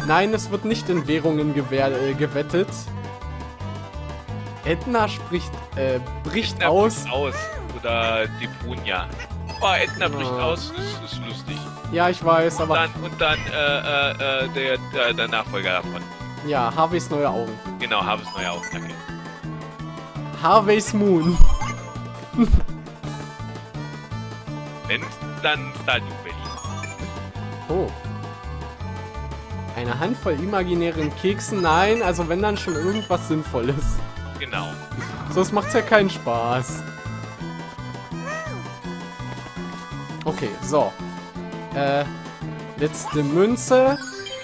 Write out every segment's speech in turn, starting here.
Nein, es wird nicht in Währungen gewettet. Edna bricht Edna aus. bricht aus. Oder Deponia. Oh, Edna bricht aus, ist lustig. Ja, ich weiß, aber... Und dann der Nachfolger davon. Ja, Harveys neue Augen. Genau, Harveys neue Augen, danke. Harvey's Moon. Wenn, dann Stardew Valley. Oh. Eine Handvoll imaginären Keksen? Nein, also wenn dann schon irgendwas Sinnvolles. Genau. Sonst macht's ja keinen Spaß. Okay, so. Letzte Münze.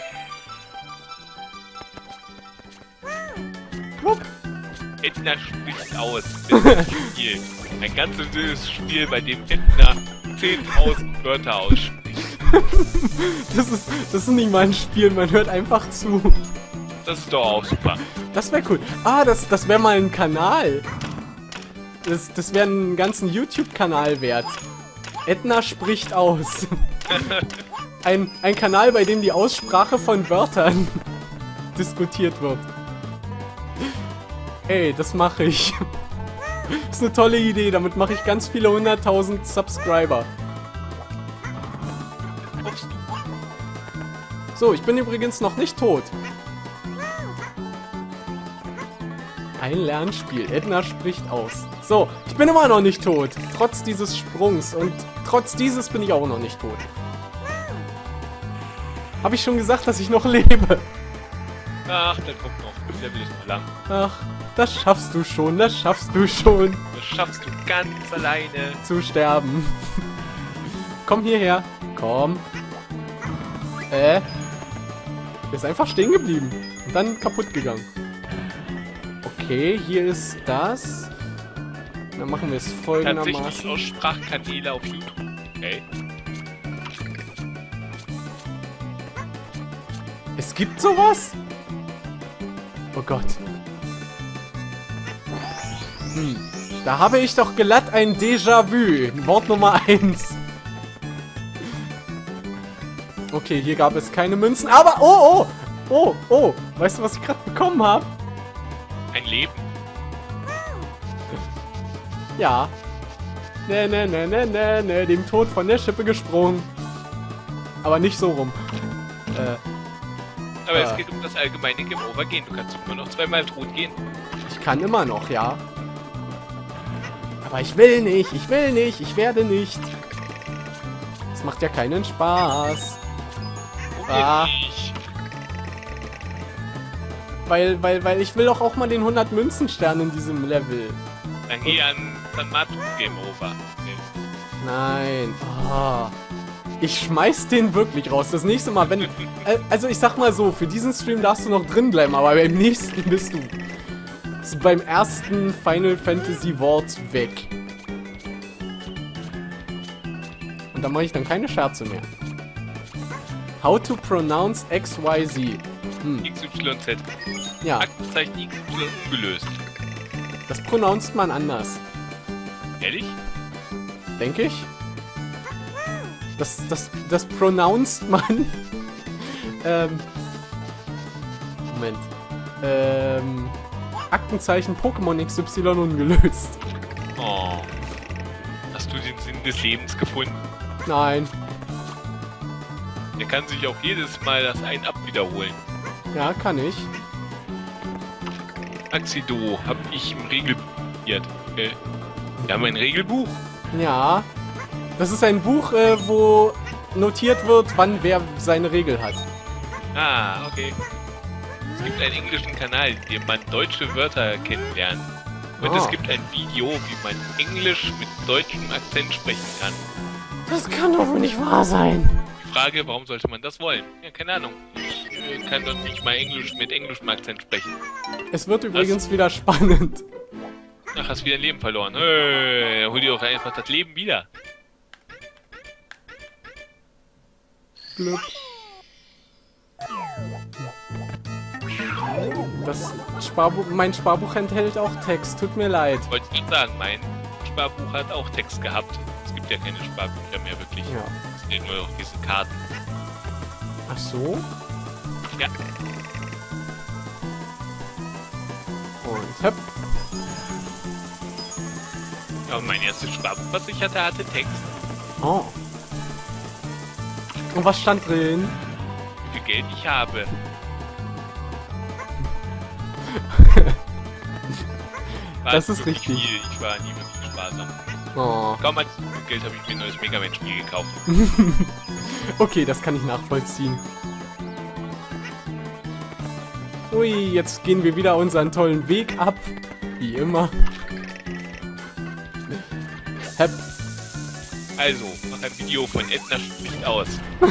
Wupp. Edna spricht aus. Das ist ein Spiel. Ein ganzes Spiel, bei dem Edna 10.000 Wörter ausspricht. Das ist nicht mal ein Spiel, man hört einfach zu. Das ist doch auch super. Das wäre cool. Ah, das wäre mal ein Kanal. Das wäre einen ganzen YouTube-Kanal wert. Edna spricht aus. Ein Kanal, bei dem die Aussprache von Wörtern diskutiert wird. Ey, das mache ich. Das ist eine tolle Idee, damit mache ich ganz viele 100.000 Subscriber. So, ich bin übrigens noch nicht tot. Ein Lernspiel. Edna spricht aus. So, ich bin immer noch nicht tot. Trotz dieses Sprungs. Und trotz dieses bin ich auch noch nicht tot. Habe ich schon gesagt, dass ich noch lebe? Ach, der kommt noch. Das Level ist nur lang. Ach, das schaffst du schon. Das schaffst du schon. Das schaffst du ganz alleine. Zu sterben. Komm hierher. Komm. Der ist einfach stehen geblieben. Und dann kaputt gegangen. Okay, hier ist das. Dann machen wir es Tatsächlich folgendermaßen. aus Sprachkanäle auf YouTube. Okay. Es gibt sowas? Oh Gott. Da habe ich doch glatt ein Déjà-vu. Wort Nummer 1. Okay, hier gab es keine Münzen. Aber, oh. Weißt du, was ich gerade bekommen habe? Ein Leben. Ja. Ne, dem Tod von der Schippe gesprungen. Aber nicht so rum. Aber es geht um das allgemeine Game Over gehen. Du kannst immer noch zweimal tot gehen. Ich kann immer noch, ja. Aber ich will nicht, ich werde nicht. Das macht ja keinen Spaß. Nicht. Weil ich will doch auch mal den 100 Münzenstern in diesem Level. Dann geh an San Martin Game Over. Nein. Oh. Ich schmeiß den wirklich raus. Das nächste Mal, wenn... Also ich sag mal so, für diesen Stream darfst du noch drin bleiben, aber beim nächsten bist du beim ersten Final Fantasy Wort weg. Und da mache ich dann keine Scherze mehr. How to pronounce XYZ. XYZ. Ja. Aktenzeichen XY ungelöst. Das pronounced man anders. Ehrlich? Denke ich. Das pronounced man. Moment. Aktenzeichen Pokémon XY ungelöst. Oh. Hast du den Sinn des Lebens gefunden? Nein. Er kann sich auch jedes Mal das Ein-Ab wiederholen. Ja, kann ich. Axido, hab ich im Regelbuch. Wir haben ein Regelbuch. Ja. Das ist ein Buch, wo notiert wird, wann wer seine Regel hat. Ah, okay. Es gibt einen englischen Kanal, in dem man deutsche Wörter kennenlernt. Und es gibt ein Video, wie man Englisch mit deutschem Akzent sprechen kann. Das kann doch wohl nicht wahr sein. Die Frage, warum sollte man das wollen? Ja, keine Ahnung. Ich kann doch nicht mal Englisch mit englischem Akzent sprechen. Es wird übrigens wieder spannend. Ach, hast wieder ein Leben verloren. Hey, hol dir doch einfach das Leben wieder. Blöd. Mein Sparbuch enthält auch Text. Tut mir leid. Wollte ich nicht sagen, mein Sparbuch hat auch Text gehabt. Es gibt ja keine Sparbücher mehr wirklich. Ja. Es gibt nur noch diese Karten. Ach so? Ja. Und hopp. Ja, mein erstes Sparbuch, was ich hatte, hatte Text. Oh. Und was stand drin? Wie viel Geld ich habe. Das ist richtig. Viel. Ich war nie wirklich sparsam. Oh. Kaum als Geld habe ich mir ein neues Mega Man Spiel gekauft. Okay, das kann ich nachvollziehen. Ui, jetzt gehen wir wieder unseren tollen Weg ab. Wie immer. Hep. Also, mach ein Video von Edna spricht aus.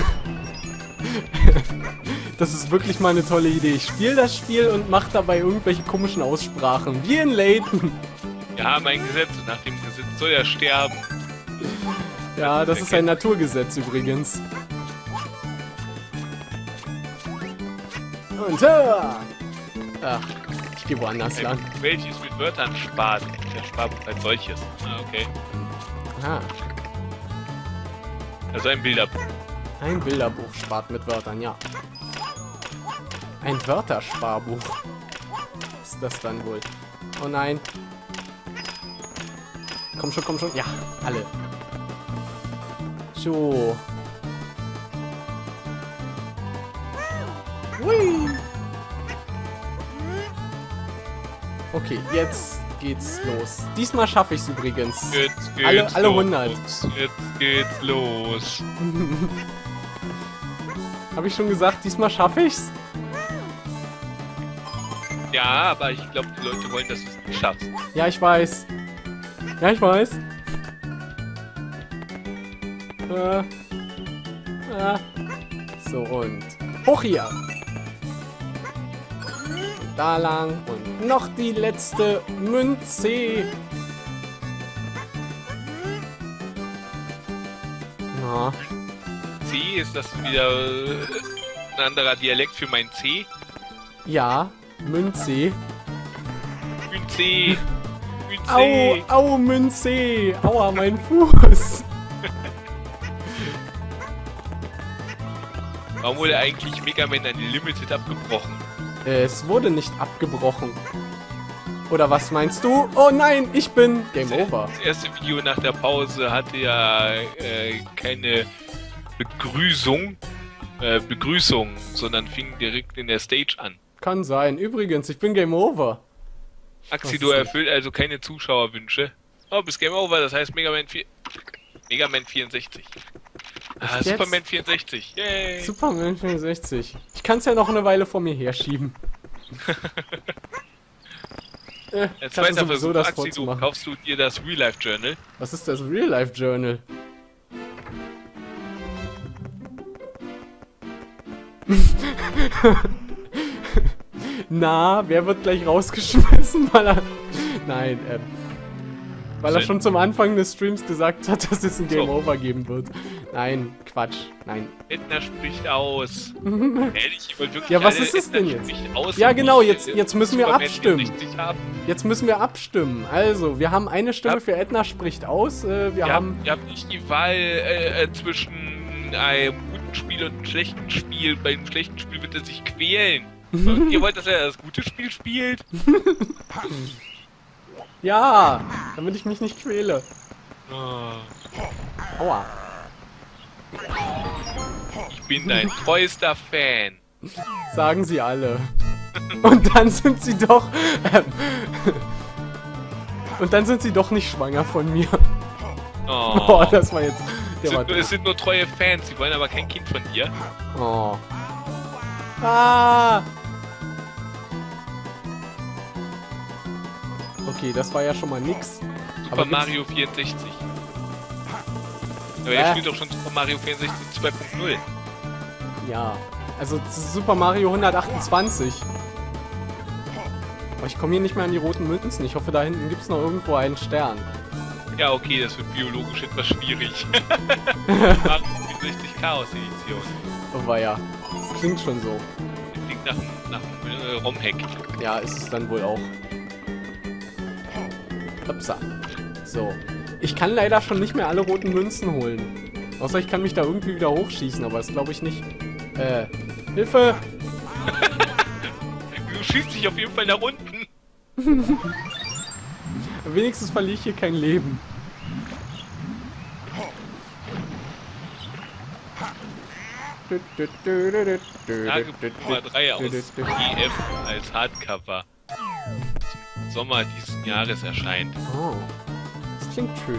Das ist wirklich mal eine tolle Idee. Ich spiele das Spiel und mache dabei irgendwelche komischen Aussprachen. Wie in Layton. Wir haben ein Gesetz und nach dem Gesetz soll er sterben. Ja, das ist ein Naturgesetz übrigens. Und ach, ich gehe woanders lang. Welches mit Wörtern spart? Der Sparbuch als solches. Ah, okay. Ah, Also ein Bilderbuch. ein Bilderbuch spart mit Wörtern, ja. Ein Wörtersparbuch. Was ist das dann wohl? Oh nein. Komm schon, komm schon. Ja, alle. So. Hui. Okay. Okay, jetzt geht's los. Diesmal schaffe ich es übrigens. Jetzt geht's Alle los. 100. Jetzt geht's los. Habe ich schon gesagt, diesmal schaffe ich's? Ja, aber ich glaube, die Leute wollen, dass du es nicht schaffst. Ja, ich weiß. Ja, ich weiß. So, und hoch hier. Und da lang. Und noch die letzte Münze. Na, C, ist das wieder ein anderer Dialekt für mein C? ja, Münze. C. Au, au, Münze. Aua, mein Fuß. Warum wurde eigentlich Mega Man Unlimited abgebrochen? Es wurde nicht abgebrochen. Oder was meinst du? Oh nein, ich bin Game Over. Das erste Video nach der Pause hatte ja keine Begrüßung, sondern fing direkt in der Stage an. Kann sein. Übrigens, ich bin Game Over. Axi, du erfüllt also keine Zuschauerwünsche. Oh, bist Game Over, das heißt Mega Man 64. Ah, Echt Superman jetzt? 64. Yay! Superman 64. Ich kann es ja noch eine Weile vor mir herschieben. Ich hatte Zweiter sowieso Versuch, das Axi, du vorzumachen. kaufst du dir das Real Life Journal? Was ist das Real Life Journal? Na, wer wird gleich rausgeschmissen, weil er... Nein, weil er schon zum Anfang des Streams gesagt hat, dass es ein Game Over geben wird. Nein, Quatsch, nein. Edna spricht aus. Ehrlich, ich wollte wirklich Ja, was alle ist es Edna denn jetzt? spricht aus Ja, und genau, nicht, jetzt müssen wir Superman abstimmen. 64 haben. Jetzt müssen wir abstimmen. Also, wir haben eine Stimme für Edna spricht aus. Wir haben... Ihr habt nicht die Wahl zwischen einem guten Spiel und einem schlechten Spiel. Bei einem schlechten Spiel wird er sich quälen. Und ihr wollt, dass er das gute Spiel spielt? Ja, damit ich mich nicht quäle. Oh, Aua. ich bin dein treuester Fan. Sagen sie alle. Und dann sind sie doch... und dann sind sie doch nicht schwanger von mir. Oh. Oh, das war jetzt... Der war Es sind nur treue Fans, sie wollen aber kein Kind von dir. Oh. Ah! Okay, das war ja schon mal nix. Super Mario 64. Aber er spielt doch schon Super Mario 64 2.0. Ja, also Super Mario 128. Aber ich komme hier nicht mehr an die roten Münzen. Ich hoffe, da hinten gibt es noch irgendwo einen Stern. Ja, okay, das wird biologisch etwas schwierig. Mario 64 Chaos Edition. Oh weia. Das klingt schon so. Das klingt nach einem ROM-Hack. Ja, ist es dann wohl auch. Upsa. So. Ich kann leider schon nicht mehr alle roten Münzen holen. Außer ich kann mich da irgendwie wieder hochschießen, aber das glaube ich nicht. Hilfe! schießt dich auf jeden Fall nach unten. Wenigstens verliere ich hier kein Leben. Tagebuch Nummer 3 aus GF als Hardcover. Zum Sommer diesen Jahres erscheint. Oh, das klingt schön.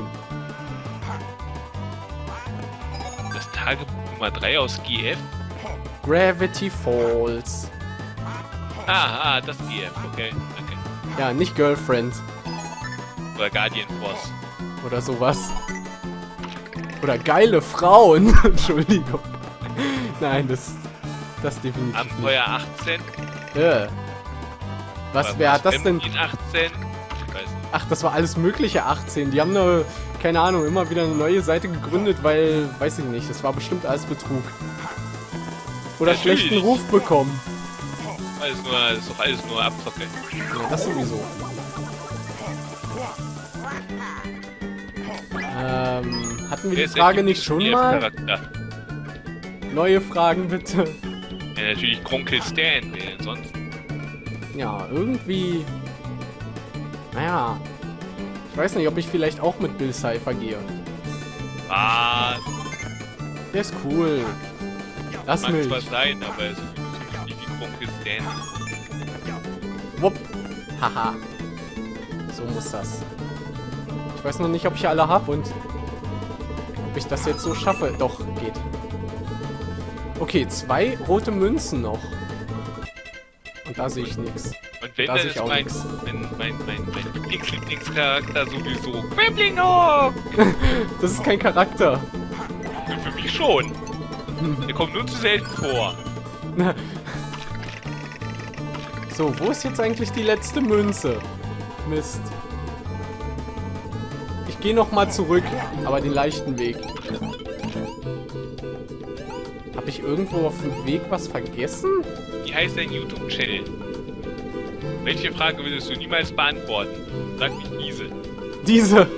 Das Tagebuch Nummer 3 aus GF? Gravity Falls. Das GF, okay, danke. Ja, nicht Girlfriend. Oder Guardian Force. Oder sowas. Oder geile Frauen. Entschuldigung. Nein, das definitiv Abenteuer 18? nicht. Was, wer hat das denn? 18? Ich weiß nicht. Ach, das war alles mögliche 18. Die haben nur, keine Ahnung, immer wieder eine neue Seite gegründet, weil, weiß ich nicht, das war bestimmt alles Betrug. Oder Natürlich. schlechten Ruf bekommen. Das ist doch alles nur Abzocke. Ja, das sowieso. Hatten wir die Frage nicht schon mal? Charakter? Neue Fragen bitte. Ja, natürlich Kronkel Stan, wer denn sonst? Ja, irgendwie... Naja... Ich weiß nicht, ob ich vielleicht auch mit Bill Cipher gehe. Ah, Der ist cool. Lass mag mich. zwar sein, aber er ist natürlich nicht wie Kronkel Stan. Wupp. Haha. So muss das. Ich weiß noch nicht, ob ich alle habe und ob ich das jetzt so schaffe. Doch, geht. Okay, 2 rote Münzen noch. Und da sehe ich nichts. Und wenn, Da dann sehe ich ist auch mein nix. Lieblingscharakter sowieso Grappling Hook! Das ist kein Charakter. Für mich schon. Der kommt nur zu selten vor. So, wo ist jetzt eigentlich die letzte Münze? Mist. Ich gehe noch mal zurück, aber den leichten Weg. Habe ich irgendwo auf dem Weg was vergessen? Wie heißt dein YouTube-Channel? Welche Frage würdest du niemals beantworten? Sag nicht diese. Diese.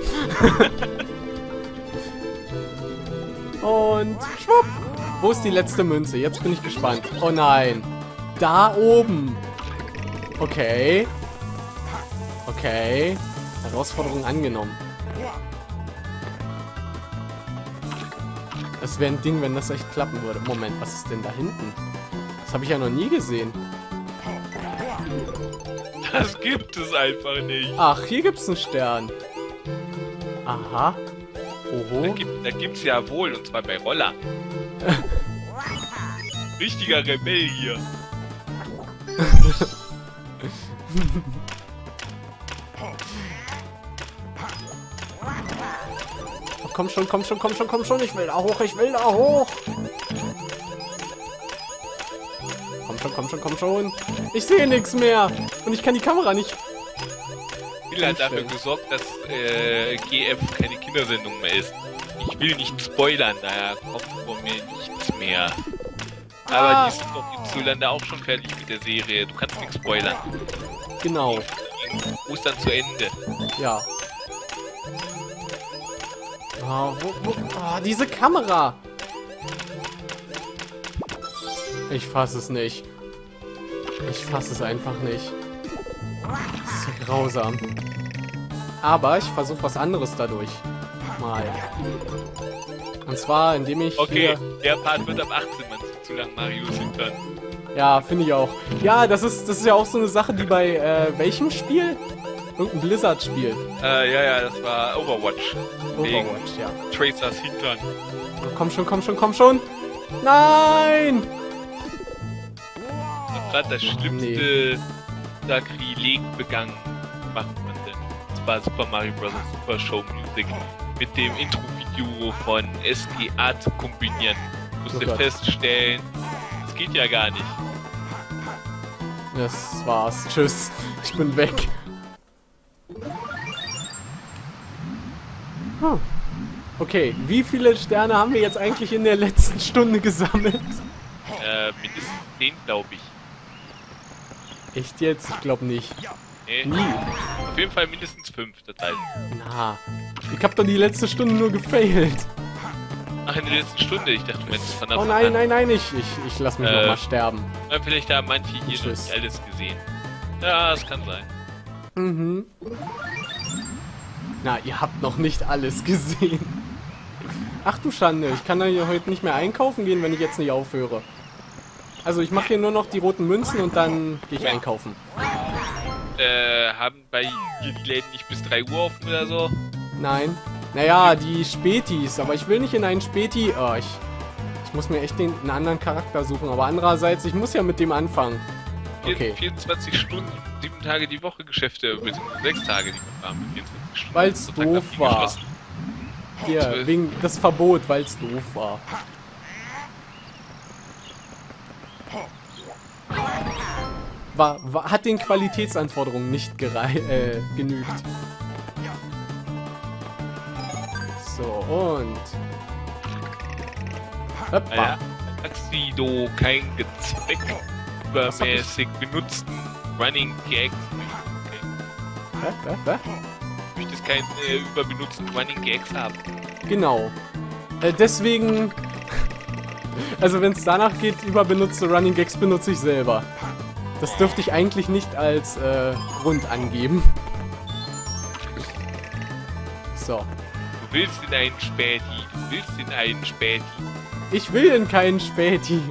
Und schwupp. Wo ist die letzte Münze? Jetzt bin ich gespannt. Oh nein. Da oben. Okay. Okay. Herausforderung angenommen. Das wäre ein Ding, wenn das echt klappen würde. Moment, was ist denn da hinten? Das habe ich ja noch nie gesehen. Das gibt es einfach nicht. Ach, hier gibt's einen Stern. Aha. Oho. Da gibt's ja wohl, und zwar bei Roller. Richtiger Rebell hier. Oh, komm schon, komm schon, komm schon, komm schon. Ich will da hoch, ich will da hoch. Komm schon, komm schon, komm schon. Ich sehe nichts mehr. Und ich kann die Kamera nicht... Phil hat dafür gesorgt, dass GF keine Kindersendung mehr ist. Ich will nicht spoilern, daher kommt von mir nichts mehr. Aber die sind doch hierzulande auch schon fertig mit der Serie. Du kannst nichts spoilern. Genau. Ostern zu Ende. Ja. Oh, diese Kamera. Ich fasse es nicht. Ich fasse es einfach nicht. Das ist so grausam. Aber ich versuche was anderes dadurch. Mal. Und zwar, indem ich... Okay, hier der Part wird ab 18, man sieht zu lang Marios Hintern. ja, finde ich auch. Ja, das ist ja auch so eine Sache, die bei welchem Spiel? Irgendein Blizzard-Spiel. Ja, das war Overwatch. Overwatch, ja. Tracers Hintern. Oh, komm schon, komm schon, komm schon. Nein! Und gerade das schlimmste Sakrileg begangen. Macht man denn? Das war Super Mario Bros. Super Show Music mit dem Intro-Video von SG Art kombinieren. Musste Gott. feststellen, das geht ja gar nicht. Das war's. Tschüss. Ich bin weg. Okay, wie viele Sterne haben wir jetzt eigentlich in der letzten Stunde gesammelt? Mindestens 10, glaube ich. Echt jetzt? Ich glaube nicht. Nee. Nie. Auf jeden Fall mindestens 5, das heißt. Na, ich hab doch die letzte Stunde nur gefailt. Ach, in der letzten Stunde. Ich dachte, du meinst von der Oh nein, nein, nein, ich lass mich nochmal sterben. Vielleicht haben manche hier noch nicht alles gesehen. Ja, es kann sein. Mhm. Na, ihr habt noch nicht alles gesehen. Ach du Schande, ich kann da hier heute nicht mehr einkaufen gehen, wenn ich jetzt nicht aufhöre. Also ich mache hier nur noch die roten Münzen und dann gehe ich einkaufen. Haben bei die Läden nicht bis 3 Uhr offen oder so? Nein. Naja, die Spätis, aber ich will nicht in einen Späti... Oh, ich muss mir echt einen anderen Charakter suchen, aber andererseits, ich muss ja mit dem anfangen. Okay. 24 Stunden, 7 Tage die Woche Geschäfte, beziehungsweise 6 Tage die Woche haben wir 24 Stunden. Weil's doof war. Hier, wegen das Verbot, weil es doof war. Hat den Qualitätsanforderungen nicht genügt. So, und... Hoppa. Ja, Taxido, kein Gezweck, übermäßig benutzten Running Gags. Hä? Du möchtest keinen überbenutzten Running Gags haben. Genau. Deswegen... Also wenn es danach geht, überbenutzte Running Gags benutze ich selber. Das dürfte ich eigentlich nicht als Grund angeben. So. Du willst in einen Späti. Du willst in einen Späti. Ich will in keinen Späti.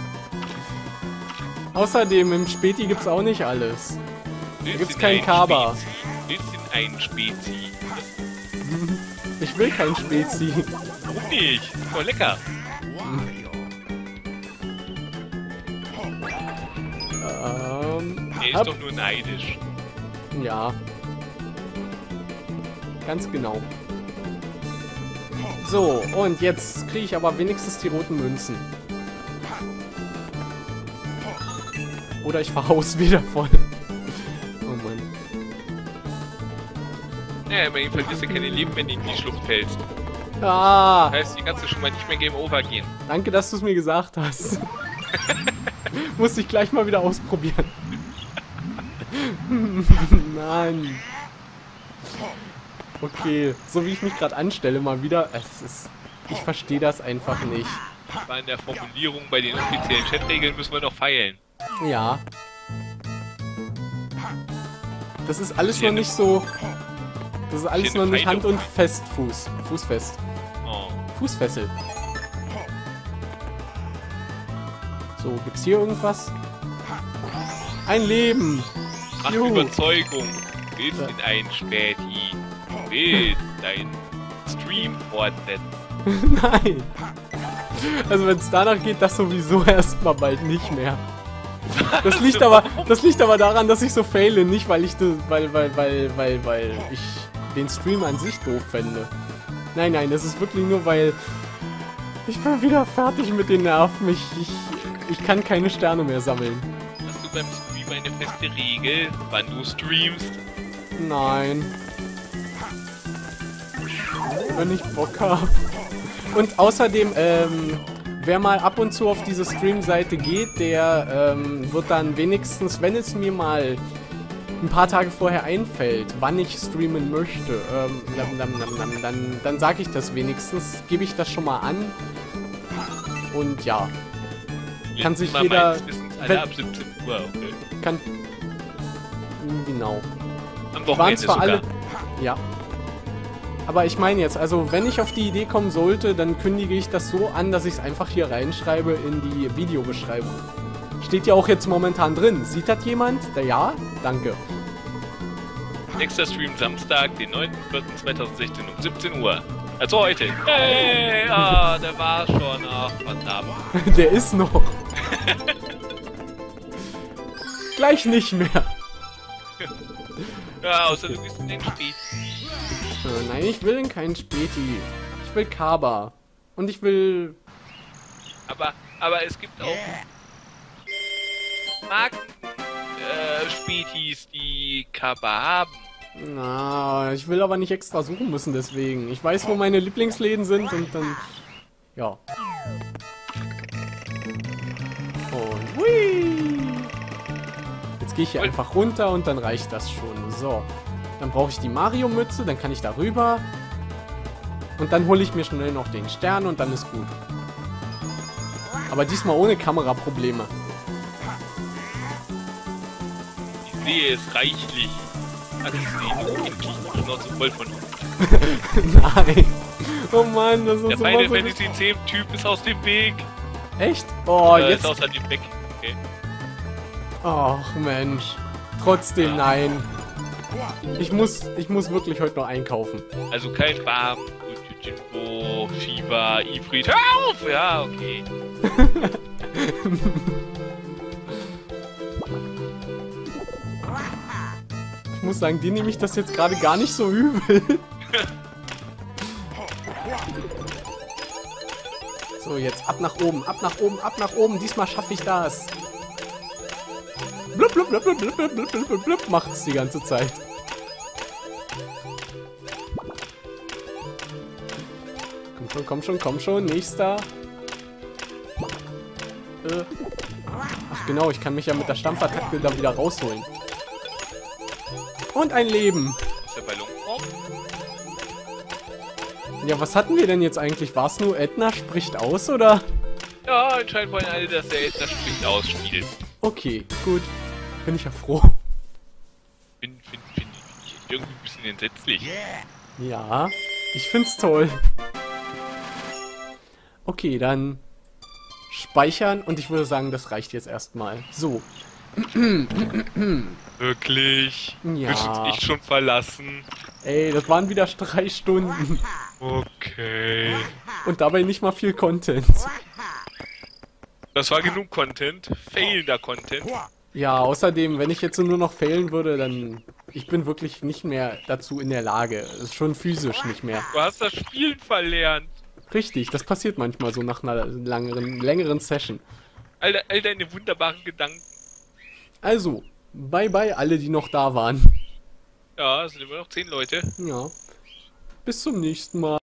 Außerdem, im Späti gibt's auch nicht alles. Da gibt's keinen Kaba. Willst in einen Spezi? Ich will kein Spezi. Warum nicht? Voll lecker. Er ist doch nur neidisch. Ja. Ganz genau. So, und jetzt kriege ich aber wenigstens die roten Münzen. Oder ich verhaus wieder voll. Oh Mann. Ja, immerhin verlierst du keine Leben, wenn du in die Schlucht fällst. Ah! Das heißt, hier kannst du schon mal nicht mehr Game Over gehen. Danke, dass du es mir gesagt hast. Muss ich gleich mal wieder ausprobieren. Nein. Okay, so wie ich mich gerade anstelle mal wieder, ich verstehe das einfach nicht. Aber in der Formulierung bei den offiziellen Chatregeln müssen wir noch feilen. Ja. Das ist alles noch nicht so... Das ist alles noch nicht Hand und fest, Fußfest. Oh. Fußfessel. So, gibt's hier irgendwas? Ein Leben! Ach, Überzeugung. Willst in einen Späti. Willst dein Stream fortsetzen. Nein! Also wenn es danach geht, das sowieso erstmal bald nicht mehr. Das liegt aber daran, dass ich so faile, nicht weil ich ich den Stream an sich doof fände. Nein, das ist wirklich nur, weil ich bin wieder fertig mit den Nerven. Ich kann keine Sterne mehr sammeln. Hast du beim Stream eine feste Regel, wann du streamst? Nein. Wenn ich Bock habe. Und außerdem, wer mal ab und zu auf diese Stream-Seite geht, der wird dann wenigstens, wenn es mir mal ein paar Tage vorher einfällt, wann ich streamen möchte, dann sage ich das wenigstens, gebe ich das schon mal an. Und ja. Kann sich jeder... Alle ab 17 Uhr, okay. Kann... Genau. Am Wochenende zwar sogar. alle... Ja. Aber ich meine jetzt, also wenn ich auf die Idee kommen sollte, dann kündige ich das so an, dass ich es einfach hier reinschreibe in die Videobeschreibung. Steht ja auch jetzt momentan drin. Sieht das jemand? Ja? Danke. Nächster Stream Samstag, den 9.4.2016 um 17 Uhr. Also heute. Hey, der war schon. Ach, verdammt. Der ist noch. Gleich nicht mehr. Ja, außer du bist in den Späti. Nein, ich will keinen Späti. Ich will Kaba. Und ich will... Aber es gibt auch Spätis, die Kaba haben. Na, ich will aber nicht extra suchen müssen deswegen. Ich weiß, wo meine Lieblingsläden sind und dann... Ja. Und hui! Jetzt gehe ich hier einfach runter und dann reicht das schon. So. Dann brauche ich die Mario-Mütze, dann kann ich da rüber. Und dann hole ich mir schnell noch den Stern und dann ist gut. Aber diesmal ohne Kameraprobleme. Ich sehe es reichlich. Ach, ich sehe endlich die Schnauze voll von uns. Nein. Oh Mann, das ist Der so Final Fantasy X Typ ist aus dem Weg. Echt? Oh, jetzt. Ist außer dem Weg. Okay. Ach Mensch. Trotzdem nein. Ich muss wirklich heute noch einkaufen. Also kein Bam, Jinbo, Shiva, Ifrit. Hör auf! Ja, okay. Ich muss sagen, dir nehme ich das jetzt gerade gar nicht so übel. So, jetzt ab nach oben, ab nach oben, ab nach oben. Diesmal schaffe ich das. Blub, blub, blub, blub, blub, blub, blub, blub, blub, macht's die ganze Zeit. Komm schon, komm schon, komm schon. Nächster. Ach genau, ich kann mich ja mit der Stampfattacke da wieder rausholen. Und ein Leben. Ist der Ballon drauf? Ja, was hatten wir denn jetzt eigentlich? War es nur Edna spricht aus, oder? Ja, anscheinend wollen alle, dass der Edna spricht ausspielt. Okay, gut. Bin ich ja froh. Finde ich irgendwie ein bisschen entsetzlich. Ja, ich find's toll. Okay, dann speichern und ich würde sagen, das reicht jetzt erstmal. So. Wirklich? Ja. Willst du uns echt schon verlassen? Ey, das waren wieder 3 Stunden. Okay. Und dabei nicht mal viel Content. Das war genug Content. Failender Content. Ja, außerdem, wenn ich jetzt nur noch failen würde, dann... Ich bin wirklich nicht mehr dazu in der Lage. Das ist schon physisch nicht mehr. Du hast das Spielen verlernt. Richtig, das passiert manchmal so nach einer längeren Session. All deine wunderbaren Gedanken. Also, bye bye alle, die noch da waren. Ja, es sind immer noch 10 Leute. Ja. Bis zum nächsten Mal.